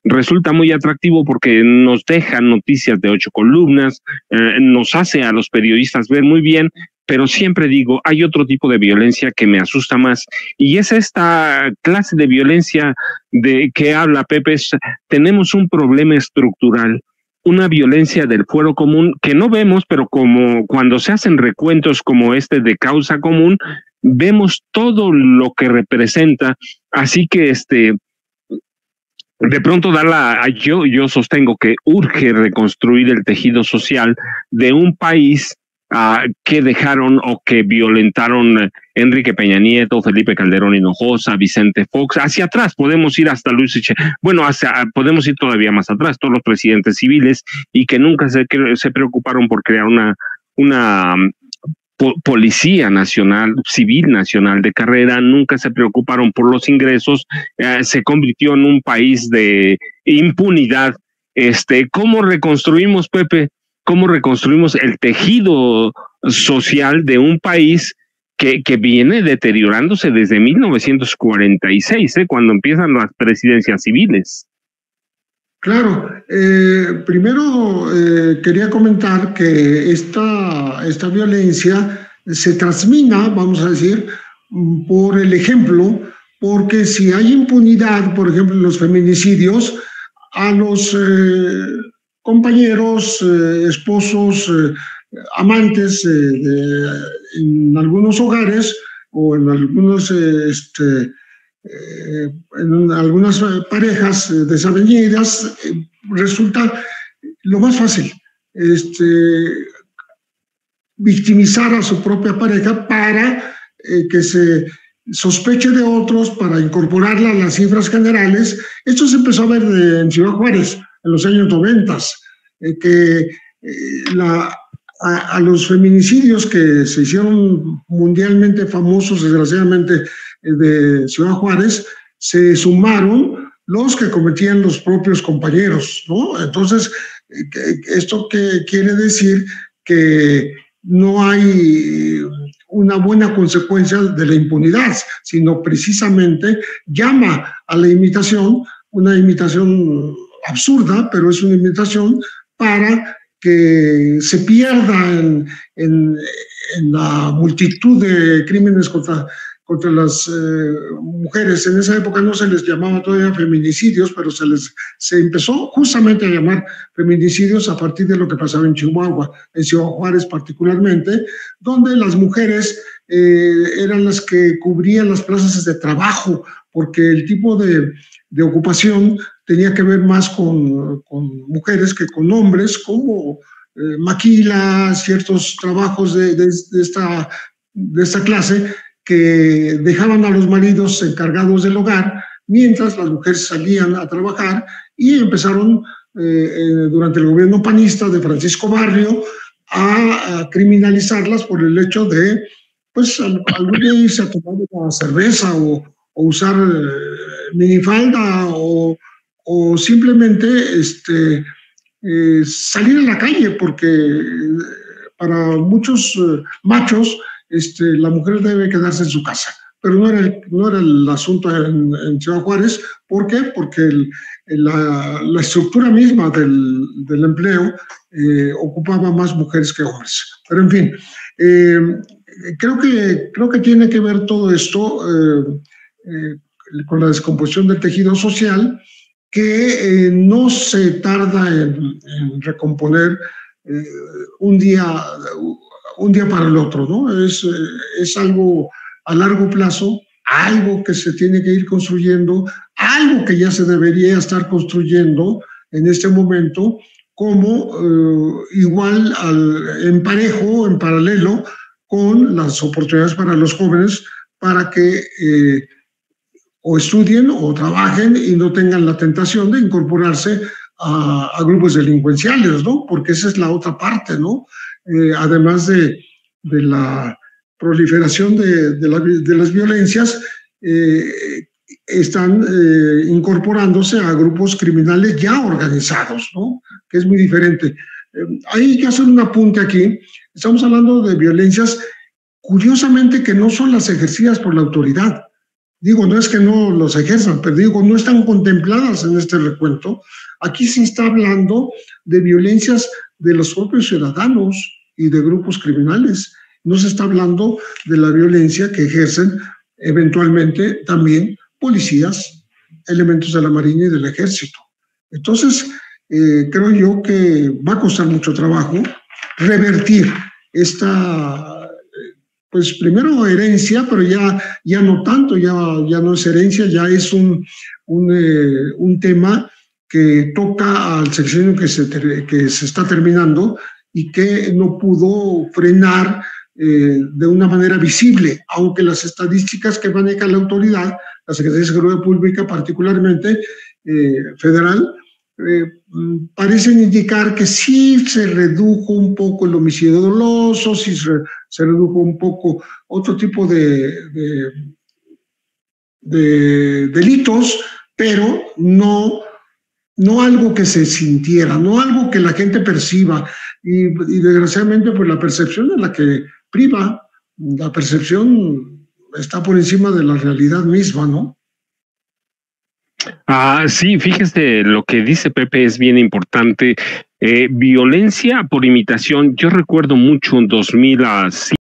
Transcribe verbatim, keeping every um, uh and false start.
resulta muy atractivo porque nos deja noticias de ocho columnas, eh, nos hace a los periodistas ver muy bien, pero siempre digo, hay otro tipo de violencia que me asusta más, y es esta clase de violencia de que habla Pepe. Tenemos un problema estructural, una violencia del fuero común que no vemos, pero como cuando se hacen recuentos como este de causa común, vemos todo lo que representa. Así que este de pronto da la, yo, yo sostengo que urge reconstruir el tejido social de un país uh, que dejaron o que violentaron Enrique Peña Nieto, Felipe Calderón Hinojosa, Vicente Fox. Hacia atrás podemos ir hasta Luis Eche, bueno, hacia, podemos ir todavía más atrás, todos los presidentes civiles, y que nunca se, se preocuparon por crear una, una policía nacional, civil nacional de carrera, nunca se preocuparon por los ingresos, eh, se convirtió en un país de impunidad. Este, ¿cómo reconstruimos, Pepe? ¿Cómo reconstruimos el tejido social de un país que, que viene deteriorándose desde mil novecientos cuarenta y seis, eh, cuando empiezan las presidencias civiles? Claro, eh, primero eh, quería comentar que esta, esta violencia se transmina, vamos a decir, por el ejemplo, porque si hay impunidad, por ejemplo, en los feminicidios, a los eh, compañeros, eh, esposos, eh, amantes eh, de, en algunos hogares o en algunos eh, este, Eh, en algunas parejas desavenenciadas, eh, resulta lo más fácil este, victimizar a su propia pareja para eh, que se sospeche de otros, para incorporarla a las cifras generales. Esto se empezó a ver de, en Ciudad Juárez en los años noventa, eh, que eh, la, a, a los feminicidios que se hicieron mundialmente famosos, desgraciadamente, de Ciudad Juárez, se sumaron los que cometían los propios compañeros, ¿no? Entonces, ¿esto qué quiere decir? Que no hay una buena consecuencia de la impunidad, sino precisamente llama a la imitación, una imitación absurda, pero es una imitación para que se pierda en, en, en la multitud de crímenes contra contra las eh, mujeres. En esa época no se les llamaba todavía feminicidios, pero se les se empezó justamente a llamar feminicidios a partir de lo que pasaba en Chihuahua, en Ciudad Juárez particularmente, donde las mujeres eh, eran las que cubrían las plazas de trabajo, porque el tipo de, de ocupación tenía que ver más con, con mujeres que con hombres, como eh, maquila, ciertos trabajos de, de, de, esta, de esta clase, que dejaban a los maridos encargados del hogar, mientras las mujeres salían a trabajar, y empezaron eh, eh, durante el gobierno panista de Francisco Barrio a, a criminalizarlas por el hecho de, pues, algún día irse a tomar una cerveza o, o usar eh, minifalda o, o simplemente este, eh, salir a la calle, porque eh, para muchos eh, machos Este, la mujer debe quedarse en su casa, pero no era el, no era el asunto en, en Ciudad Juárez. ¿Por qué? Porque el, la, la estructura misma del, del empleo eh, ocupaba más mujeres que hombres. Pero en fin, eh, creo, que, creo que tiene que ver todo esto eh, eh, con la descomposición del tejido social, que eh, no se tarda en, en recomponer eh, un día un día para el otro, ¿no? Es, es algo a largo plazo, algo que se tiene que ir construyendo, algo que ya se debería estar construyendo en este momento, como eh, igual al, en parejo, en paralelo, con las oportunidades para los jóvenes, para que eh, o estudien o trabajen y no tengan la tentación de incorporarse a, a grupos delincuenciales, ¿no? Porque esa es la otra parte, ¿no? Eh, además de, de la proliferación de, de, la, de las violencias, eh, están eh, incorporándose a grupos criminales ya organizados, ¿no? Que es muy diferente. Eh, hay que hacer un apunte aquí. Estamos hablando de violencias, curiosamente, que no son las ejercidas por la autoridad. Digo, no es que no los ejerzan, pero digo, no están contempladas en este recuento. Aquí se está hablando de violencias de los propios ciudadanos y de grupos criminales. No se está hablando de la violencia que ejercen eventualmente también policías, elementos de la Marina y del Ejército. Entonces, eh, creo yo que va a costar mucho trabajo revertir esta, pues primero herencia, pero ya, ya no tanto, ya, ya no es herencia, ya es un, un, eh, un tema que toca al sexenio que se, que se está terminando y que no pudo frenar eh, de una manera visible, aunque las estadísticas que maneja la autoridad, la Secretaría de Seguridad Pública particularmente eh, federal, eh, parecen indicar que sí se redujo un poco el homicidio doloso, sí se, se redujo un poco otro tipo de, de, de delitos, pero no, no algo que se sintiera, no algo que la gente perciba. Y, y desgraciadamente pues la percepción es la que priva, la percepción está por encima de la realidad misma, ¿no? Ah, sí, fíjese, lo que dice Pepe es bien importante. Eh, violencia por imitación. Yo recuerdo mucho en dos mil cinco